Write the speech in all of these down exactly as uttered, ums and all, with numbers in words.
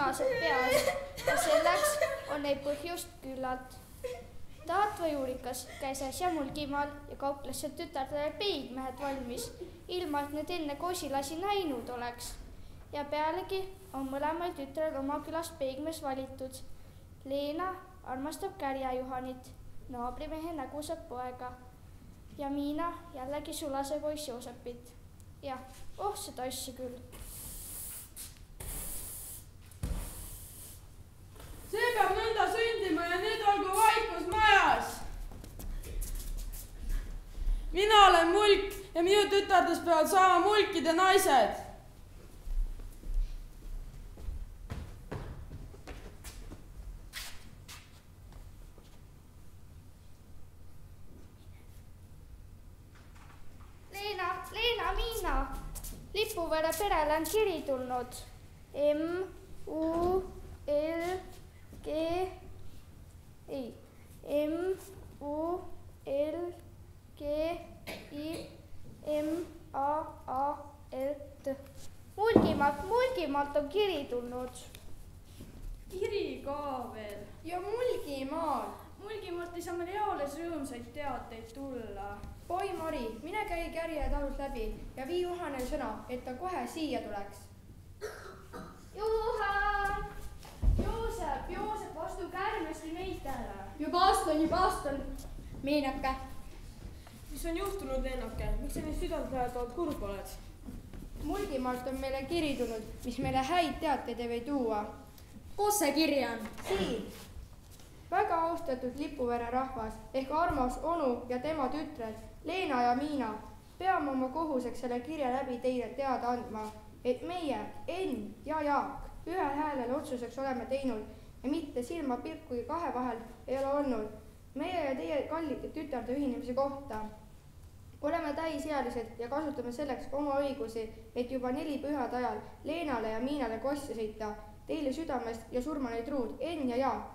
punased peas ja selleks on neil põhjust küllalt. Taatva juurikas käis äsja Mulgimaal ja kauples seal tütardele peigmehed valmis, ilma et need enne kosilasi näinud oleks. Ja pealegi on mõlemal tütrel oma külast peigmees valitud. Leena armastab Kärja Juhanit, naabrimehe nägusat poega ja Miina jällegi sulase poiss Joosepit. Jah, oh seda asja küll. See peab nõnda sündima ja nüüd olgu vaikus majas. Mina olen mulk ja minu tütardest peavad saama mulkide naised. Leena, Leena, Miina, Lipuvere perele on kiri tulnud. M, U, L, G, ei, M, U, L, G, I, M, A, A, L, T. Mulgimaalt, Mulgimaalt on kiri tulnud. Kiri ka veel. Ja Mulgimaal. Mulgimaalt ei saa meil eales rõõmsaid teateid tulla. Oi Mari, mine käi Kärje talult läbi ja vii Juhanel sõna, et ta kohe siia tuleks. Juhan! Joosep, Joosep, astu kärmesti meitele. Juba astun, juba astun. Miinake. Mis on juhtunud, Leenake? Miks sa nii südantlähetavalt kurb oled? Mulgimaalt on meile kiri tulnud, mis meile häid teateid ei või tuua. Kus see kiri on? Siin. Väga austatud Lipuvere rahvas ehk armas onu ja tema tütred, Leena ja Miina, peame oma kohuseks selle kirja läbi teile teada andma, et meie, Enn ja Jaak ühel häälel otsuseks oleme teinud ja mitte silma pilkugi kahe vahel ei ole olnud meie ja teie kallite tütarde ühinemise kohta. Oleme täisealised ja kasutame selleks oma õigusi, et juba neli pühade ajal Leenale ja Miinale kosti sõita, teile südamest ja surma neid truud, Enn ja Jaak.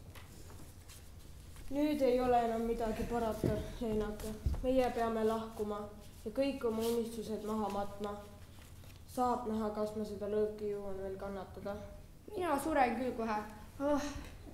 Nüüd ei ole enam midagi parata, Leenake. Meie peame lahkuma ja kõik oma unistused maha matma. Saab näha, kas ma seda lõõki jõuan veel kannatada. Mina suren küll kohe. Oh.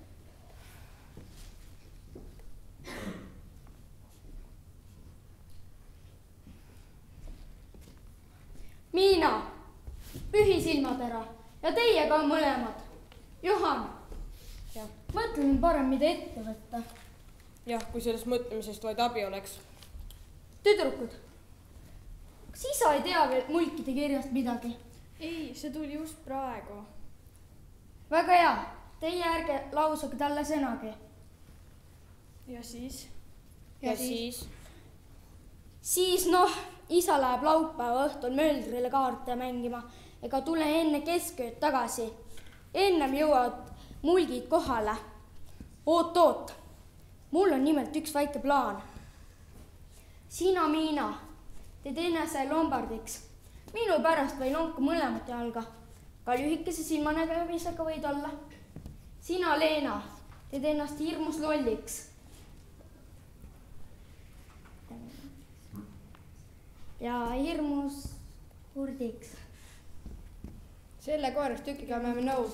Miina, pühi silmatera ja teie ka mõlemad. Juhan, mõtlen parem, mida ette võtta. Jah, kui sellest mõtlemisest vaid abi oleks. Tüdrukud, kas isa ei tea veel mulkide kirjast midagi? Ei, see tuli just praegu. Väga hea, teie ärge lausage talle sõnagi. Ja siis? Ja, ja siis? Siis noh, isa läheb laupäeva õhtul Möldrile kaarte mängima ega tule enne keskööd tagasi. Ennem jõuavad mulgid kohale. Oot, oot. Mul on nimelt üks väike plaan. Sina, Miina, teed ennast lombardiks. Minu pärast või lonku mõlemat jalga. Ka lühikese silmanägemisega võid olla. Sina, Leena, teed ennast hirmus lolliks. Ja hirmus hurdiks. Selle koerast tükiga me oleme nõus.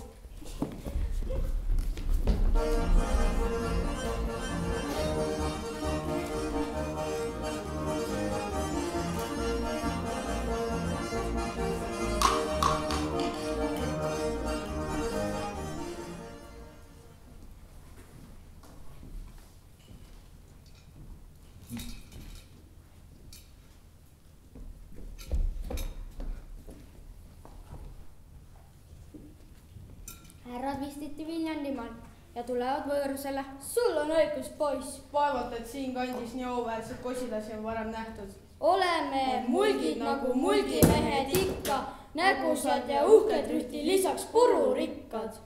Härrad vistiti Viljandimaal ja tulevad võõrusele. Sul on õigus, poiss. Vaevalt, et siin kandis nii auväärsed kosilasi on varem nähtud. Oleme mulgid nagu mulgimehed ikka, nägusad ja uhked rühti lisaks pururikkad.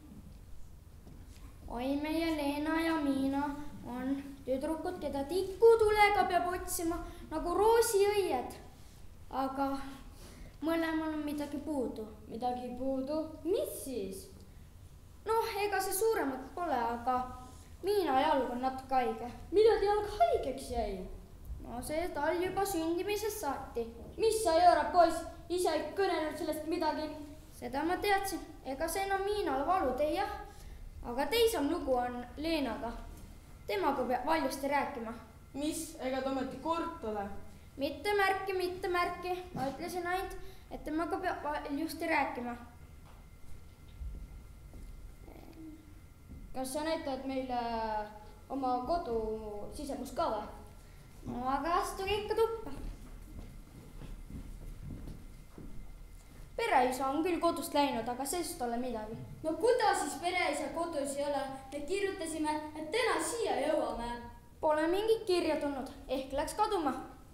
Oi, meie Leena ja Miina on tüdrukud, keda tikutulega peab otsima nagu roosiõied. Aga mõlemal on midagi puudu. Midagi puudu? Mis siis? Noh, ega see suuremat pole, aga Miina jalg on natuke haige. Millal jalg haigeks jäi? No see tal juba sündimisest saati. Mis sa ei õõra, poiss? Ise ei kõnelenud sellest midagi. Seda ma teadsin. ega see enam Miinale valu tee jah. Aga teisem lugu on Leenaga. Temaga peab valjusti rääkima. Mis, ega ta ometi kord ole? Mitte märki, mitte märki. Ma ütlesin ainult, et temaga peab valjusti rääkima. Kas sa näitad meile oma kodu sisemus ka või? No aga astuge ikka tuppa. Pereisa on küll kodust läinud, aga sest ole midagi. No kuidas siis pereisa kodus ei ole? Me kirjutasime, et täna siia jõuame. Pole mingit kirja tulnud, ehk läks kaduma.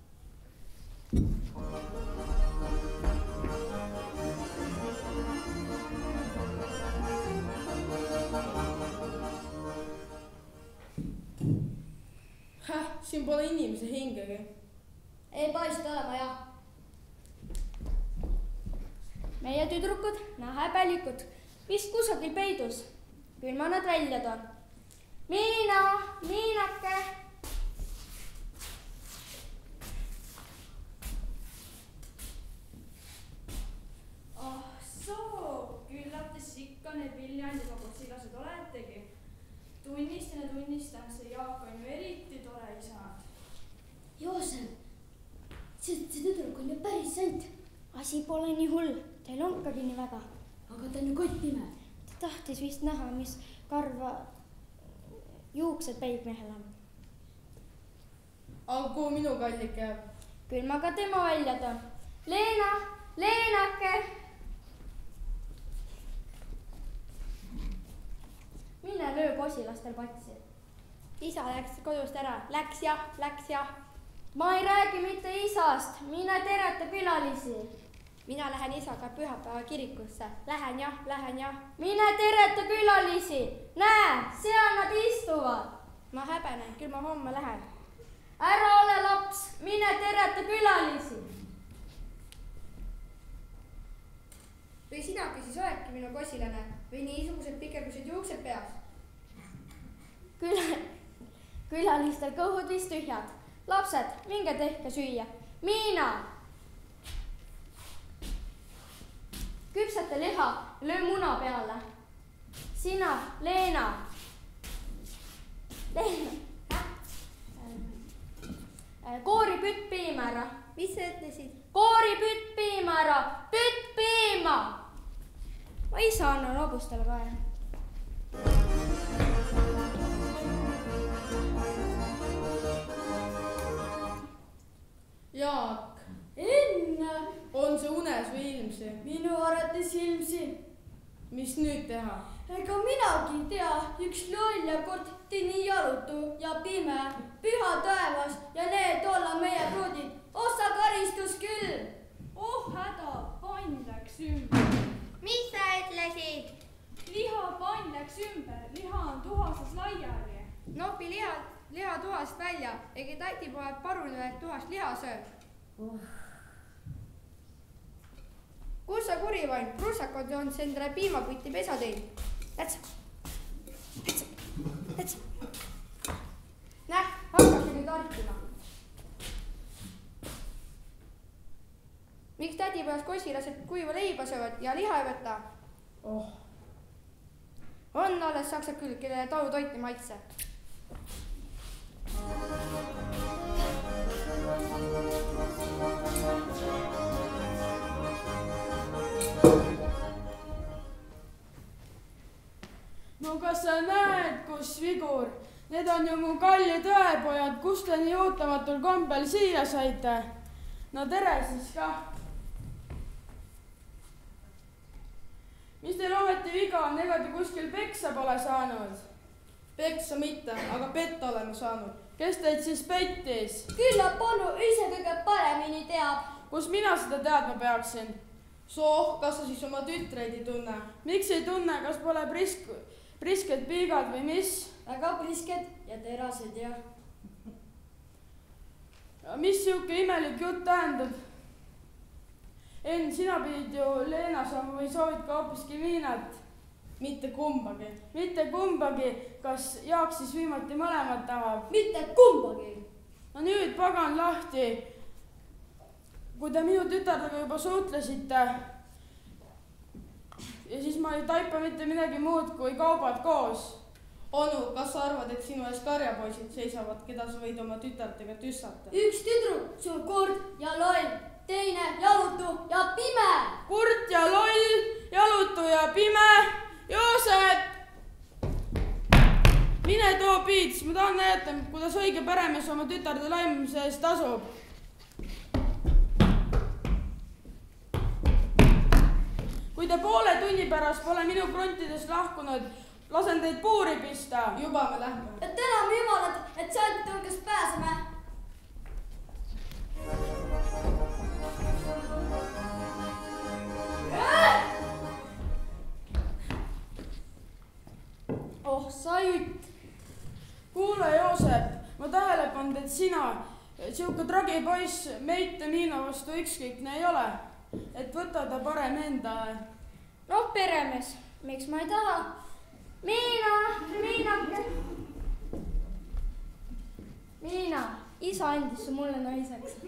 Häh, siin pole inimese hingegi. Ei paista olema jah. Meie tüdrukud, häbelikud, vist kusagil peidus. Küll ma nad välja toon. Miina, Miinake. Ah soo, küllates ikka need Viljandimaa kosilased oletegi. Tunnistan ja tunnistan, see Jaak on ju eriti tore isand. Joosep, see, see tüdruk on ju päris sant. Asi pole nii hull, teil on ikkagi nii väga. Aga ta on ju kottime. Ta tahtis vist näha, mis karva juuksed peigmehel on. Aga kuhu minu kallik jääb? Küll ma ka tema välja toon. Leena, Leenake. Mine löö kosilastel patsi. Isa läks kodust ära. Läks jah, läks jah. Ma ei räägi mitte isast, mine tereta külalisi. Mina lähen isaga pühapäeva kirikusse. Lähen jah, lähen jah. Mine tereta külalisi. Näe, seal nad istuvad. Ma häbenen, küll ma homme lähen. Ära ole laps, mine tereta külalisi. Või sinagi siis oledki minu kosilane või niisugused pikergused juuksed peas? Küll, külalistel kõhud vist tühjad. Lapsed, minge tehke süüa. Miina! Küpsete liha, löö muna peale. Sina, Leena. Leena. Koori pütt piima ära. Mis sa ütlesid? Koori pütt piima ära. Pütt piima! Ma isa annan hobustele kae. Jaak, Enne, on see unes või ilmsi? minu arvates ilmsi. Mis nüüd teha? Ega minagi tea, üks loll ja kord nii jalutu ja pime, püha taevas ja need olla meie pruudid. Ossa karistus küll. Oh häda, pann läks ümber. Mis sa ütlesid? Liha pann läks ümber, liha on tuhasas laiali. Nopi liha, liha tuhast välja, ega tati pole parunud, et tuhast liha sööb. Oh. Kus sa kurivann? Prussakad on endale piimaputti pesa teinud. Lätsa, lätsa, lätsa. Näh, hakkabki nüüd artima. Miks tädipojas kosilased kuiva leiba söövad ja liha ei võta? Oh. On alles saksad küll, kelle talutoit ei maitse. No kas sa näed, kus vigur? Need on ju mu kalli tõepojad, kust te nii ootamatul kombel siia saite? No tere siis ka. Mis teil ometi viga on, ega te kuskil peksa pole saanud? Peksa mitte, aga petta oleme saanud. Kes teid siis pettis? Küllap Panu ise kõige paremini teab. Kus mina seda teadma peaksin? Sooh, kas sa siis oma tütreid ei tunne? Miks ei tunne, kas pole prisk, prisked piigad või mis? Väga prisked ja terased ja. Mis siuke imelik jutt tähendab? Enn, sina pidid ju Leena saama või soovid ka hoopiski Miinat? Mitte kumbagi. Mitte kumbagi. Kas Jaak siis viimati mõlemad tahab? Mitte kumbagi. No nüüd pagan lahti. Kui te minu tütardega juba suutlesite, ja siis ma ei taipa mitte midagi muud kui kaubad koos. Onu, kas sa arvad, et sinu ees karjapoisid seisavad, keda sa võid oma tütartega tüssata? Üks tüdruk, sul kord ja loll, teine jalutu ja pime. Kurt ja loll, jalutu ja pime. Joosep! Mine too piits, ma tahan näidata, kuidas õige peremees oma tütarde laimamise eest tasub. Kui te poole tunni pärast pole minu krontidest lahkunud, lasen teid puuri pista. Juba me lähme. Et enam jumalad, et sealt hulgas pääseme. Oh, sa jutt. Kuule, Joosep, ma tähele pannud, et sina, siuke tragi poiss, meite Miina vastu ükskõikne ei ole. Et võta ta parem enda. Noh, peremees, miks ma ei taha? Miina, Miinake. Miina, isa andis su mulle naiseks.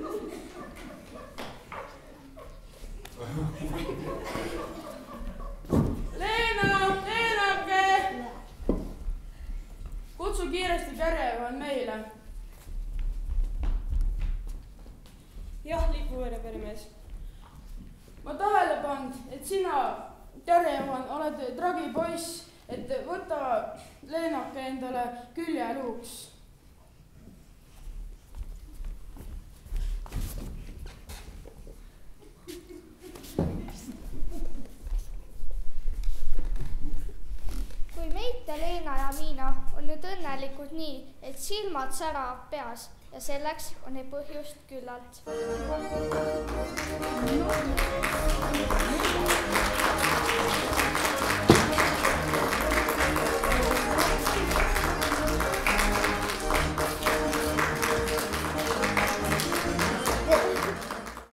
Leena, Leenake! Kutsu kiiresti Kärjevan meile. Jah, lipuvere peremees. Ma tähele pannud, et sina, Kärjevan, oled tragi poiss, et võta Leenake endale küljeluuks. Kui meite Leena ja Miina on nüüd õnnelikud nii, et silmad säravad peas ja selleks on neil põhjust küllalt. No.